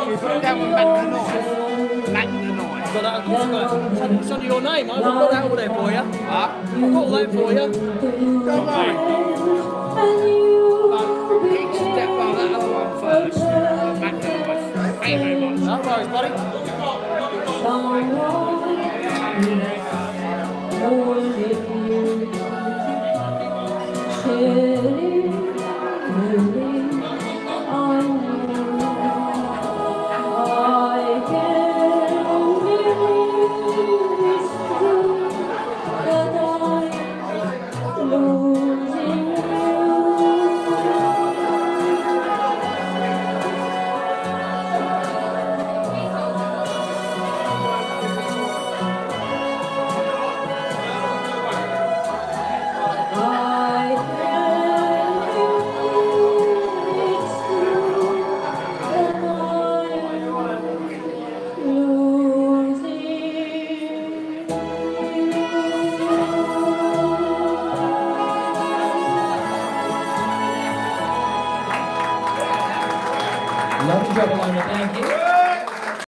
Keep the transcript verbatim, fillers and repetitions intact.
That one, Mackinac. Mackinac. Got that, of course I got it. It's under your name, I've got that all there for you. Huh? I've got all that for you. Don't worry. But keep step on that other one first. Mackinac. Thank you very much. No worries, buddy. Lovely job, Alona, thank you.